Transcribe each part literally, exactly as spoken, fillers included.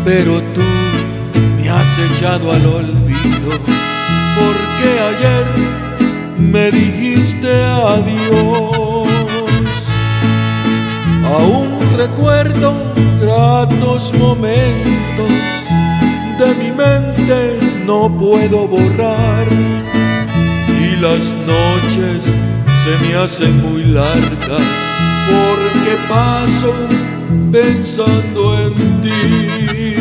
pero tú me has echado al olvido, porque ayer me dijiste adiós. Aún recuerdo gratos momentos, de mi mente no puedo borrar, y las noches se me hacen muy largas, porque paso pensando en ti.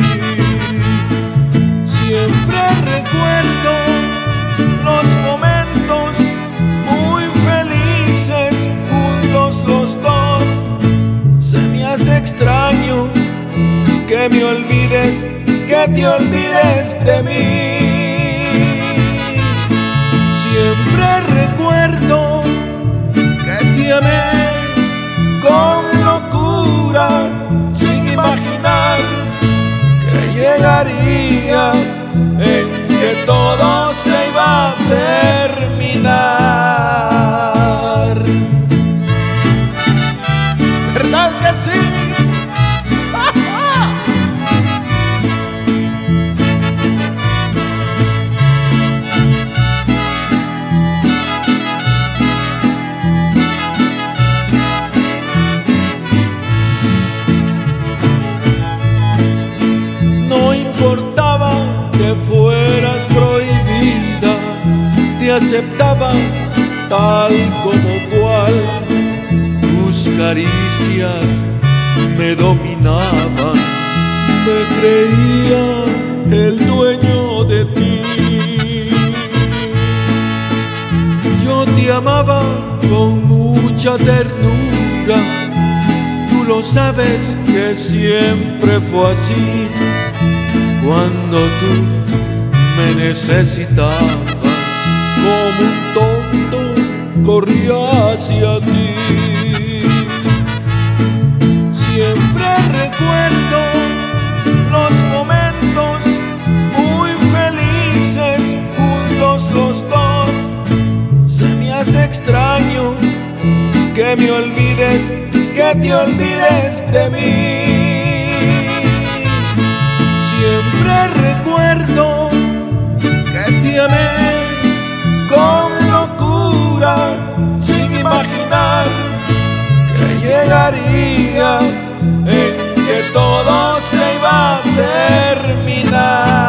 Siempre recuerdo los momentos muy felices juntos los dos. Se me hace extraño que me olvides, que te olvides de mí. Siempre recuerdo que te amé con locura, sin imaginar que llegaría en que todo se iba a terminar. ¿Verdad que sí? No importaba que fueras prohibida, te aceptaba tal como cual. Tus caricias me dominaban, me creía el dueño de ti. Yo te amaba con mucha ternura, tú lo sabes que siempre fue así. Cuando tú me necesitabas, como un tonto corría hacia ti. Siempre recuerdo los momentos muy felices juntos los dos. Se me hace extraño que me olvides, que te olvides de mí. Siempre recuerdo que te amé con locura, sin imaginar que llegaría en que todo se iba a terminar.